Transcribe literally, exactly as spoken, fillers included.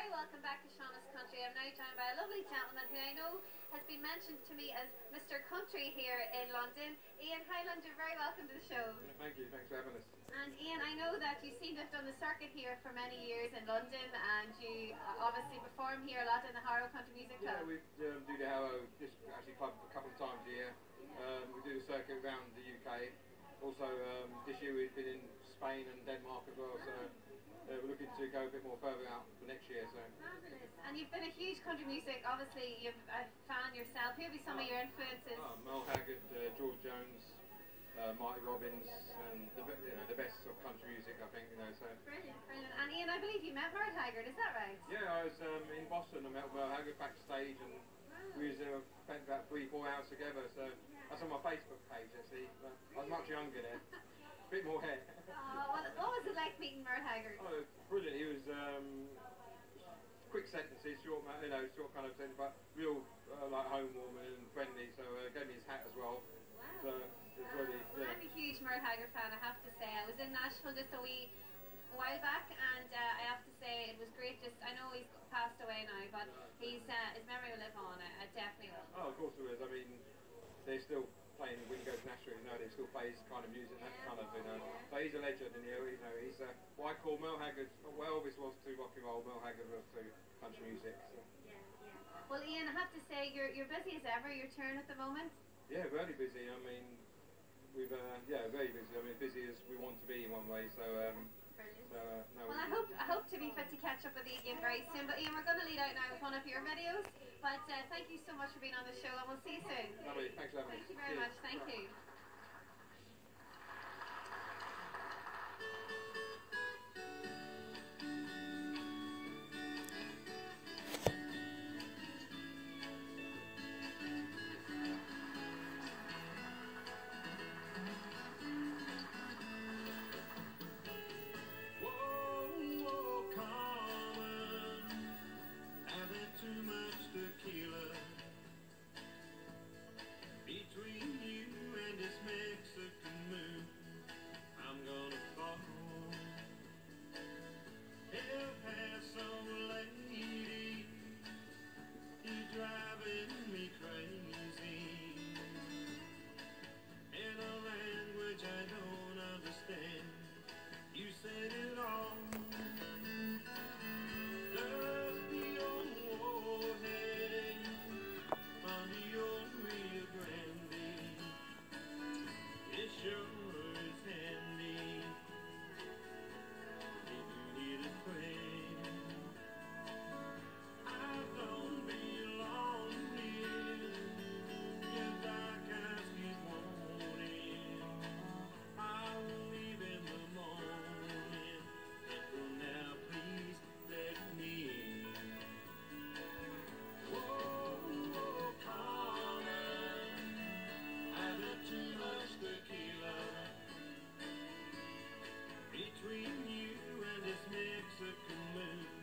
very welcome back to Shauna's Country. I'm now joined by a lovely gentleman who I know has been mentioned to me as Mister Country here in London. Ian Hyland, you're very welcome to the show. Yeah, thank you, thanks for having us. And Ian, I know that you seem to have done the circuit here for many years in London, and you obviously perform here a lot in the Harrow Country Music Club. Yeah, we um, do the Harrow this actually club a couple of times a year. Um, we do the circuit around the U K. Also, um, this year we've been in Spain and Denmark as well, so uh, we're looking to go a bit more further out for next year. So. Marvellous. And you've been a huge country music, obviously you've a fan yourself. Who would be some of your influences? Oh, Merle Haggard, uh, George Jones, uh, Marty Robbins, and the, you know, the best of country music, I think. You know, so. Brilliant, brilliant. And Ian, I believe you met Merle Haggard, is that right? Yeah, I was um, in Boston. I met Merle Haggard backstage, and wow. we was, uh, spent about three, four hours together. So yeah. That's on my Facebook page, actually. But I was much younger then. A bit more hair. Oh, what, what was it like meeting Merle Haggard? Oh, brilliant. He was um, quick sentences, short, you know, short kind of sentence, but real uh, like home-warming and friendly. So uh, gave me his hat as well. Wow. So it was wow. really. Well, Yeah. I'm a huge Merle Haggard fan, I have to say. I was in Nashville just a wee a while back, and uh, I have to say it was great. Just I know he's passed away now, but he's uh, his memory will live on. I, I definitely will. Oh, of course there is. I mean, they're still playing when you go to Nashville. You know, they still play his kind of music, that kind of, you know. But he's a legend, and you know, you know he's uh, what I call Merle Haggard. Well, Elvis was to rock and roll. Merle Haggard was to country music. So. Yeah, yeah. Well, Ian, I have to say you're you're busy as ever. Your turn at the moment. Yeah, very busy. I mean, we've uh, yeah, very busy. I mean, busy as we want to be in one way. So. Um, Brilliant. So, uh, no, well, I hope I hope to be fit to catch up with you again very soon. But Ian, we're going to lead out now with one of your videos. But uh, thank you so much for being on the show, and we'll see you soon. Lovely. Thanks for having us. Thank you very Cheers. much. Thank you. Between you and this Mexican moon.